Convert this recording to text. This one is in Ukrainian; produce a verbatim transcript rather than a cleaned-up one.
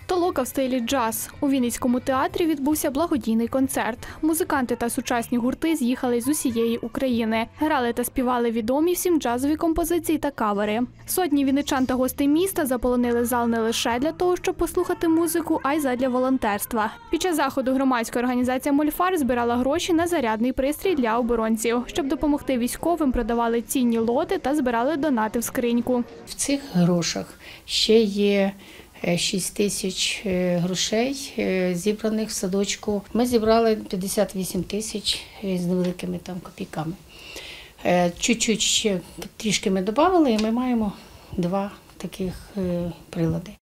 Толока в стилі джаз. У Вінницькому театрі відбувся благодійний концерт. Музиканти та сучасні гурти з'їхали з усієї України. Грали та співали відомі всім джазові композиції та кавери. Сотні вінничан та гостей міста заполонили зал не лише для того, щоб послухати музику, а й задля волонтерства. Під час заходу громадська організація «Мольфар» збирала гроші на зарядний пристрій для оборонців. Щоб допомогти військовим, продавали цінні лоти та збирали донати в скриньку. В цих грошах ще є шість тисяч грошей, зібраних в садочку. Ми зібрали п'ятдесят вісім тисяч з невеликими там копійками. Чуть-чуть ще трішки ми додали, і ми маємо два таких прилади.